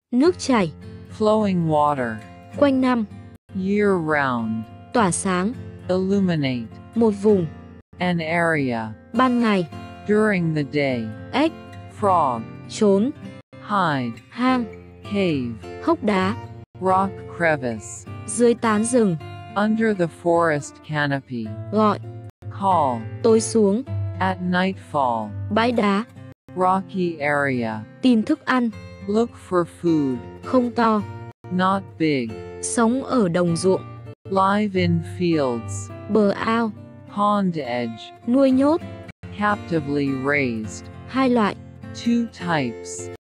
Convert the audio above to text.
nước chảy, flowing water, quanh năm, year round, tỏa sáng, illuminate, một vùng, an area, ban ngày, during the day, ếch, frog, trốn, hide, hang, cave, hốc đá, rock crevice, dưới tán rừng, under the forest canopy, gọi, call, tối xuống, at nightfall, bãi đá, rocky area, tìm thức ăn, look for food, không to, not big, sống ở đồng ruộng, live in fields, bờ ao, pond edge, nuôi nhốt, captively raised, hai loại, two types,